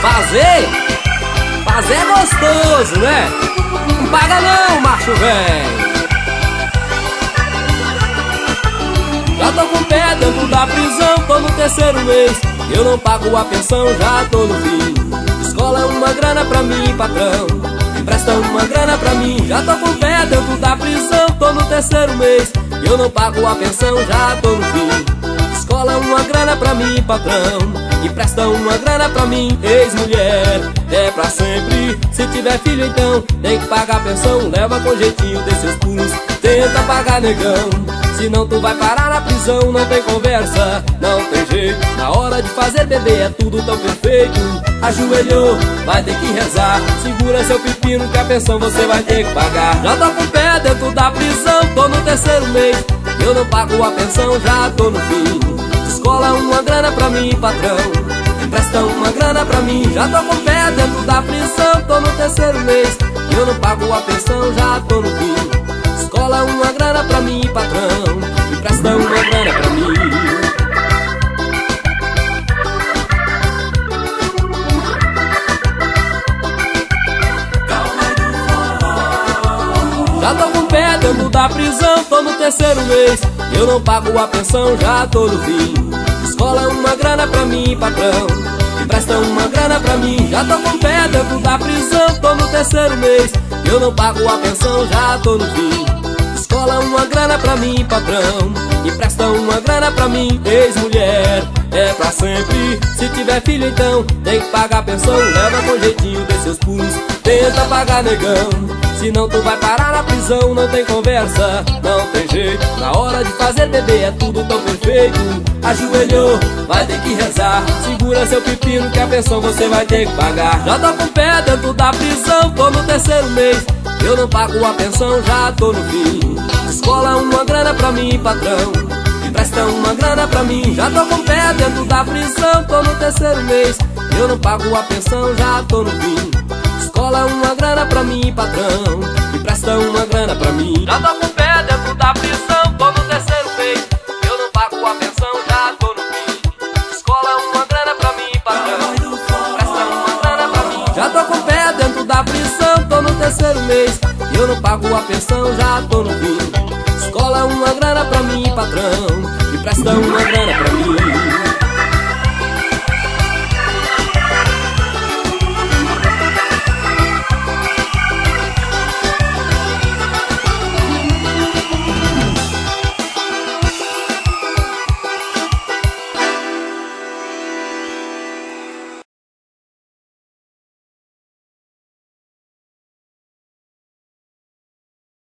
Fazer é gostoso, né? Não paga não, macho velho. Já tô com o pé dentro da prisão, tô no terceiro mês. Eu não pago a pensão, já tô no fim. Escola é uma grana pra mim, patrão. Empresta uma grana pra mim. Já tô com o pé dentro da prisão, tô no terceiro mês. Eu não pago a pensão, já tô no fim. Escola é uma grana pra mim, patrão. Empresta uma grana pra mim, ex-mulher. É pra sempre, se tiver filho então tem que pagar a pensão. Leva com jeitinho desses pulos, tenta pagar negão. Senão tu vai parar na prisão, não tem conversa, não tem jeito. Na hora de fazer bebê é tudo tão perfeito. Ajoelhou, vai ter que rezar. Segura seu pepino que a pensão você vai ter que pagar. Já tô com o pé dentro da prisão, tô no terceiro mês. Eu não pago a pensão, já tô no fim. Escola uma grana pra mim, patrão. Empresta uma grana pra mim. Já tô com o pé dentro da prisão, tô no terceiro mês. Eu não pago a pensão, já tô no fim. Escola uma grana pra mim, patrão. Empresta uma grana pra mim. Já tô com o pé dentro da prisão, tô no terceiro mês. Eu não pago a pensão, já tô no fim. Escola uma grana pra mim, patrão. Empresta uma grana pra mim. Já tô com o pé dentro da prisão, tô no terceiro mês. Eu não pago a pensão, já tô no fim. Escola uma grana pra mim, patrão. Empresta uma grana pra mim, ex-mulher. É pra sempre, se tiver filho então tem que pagar a pensão. Leva com jeitinho desses seus pulos, tenta pagar negão. Senão tu vai parar na prisão, não tem conversa, não tem jeito. Na hora de fazer bebê é tudo tão perfeito. Ajoelhou, vai ter que rezar. Segura seu pepino que a pensão você vai ter que pagar. Já tô com o pé dentro da prisão, tô no terceiro mês. Eu não pago a pensão, já tô no fim. Escola uma grana pra mim, patrão. Empresta uma grana pra mim. Já tô com o pé dentro da prisão, tô no terceiro mês. Eu não pago a pensão, já tô no fim. Escola uma grana pra mim, patrão. Empresta uma grana pra mim. Já tô com o pé dentro da prisão, tô no terceiro mês. Eu não pago a pensão, já tô no fim. Escola uma grana pra mim, patrão. Empresta uma grana pra mim. Já tô com o pé dentro da prisão, tô no terceiro mês. Eu não pago a pensão, já tô no fim. Escola uma grana pra mim, patrão. Empresta uma grana pra mim.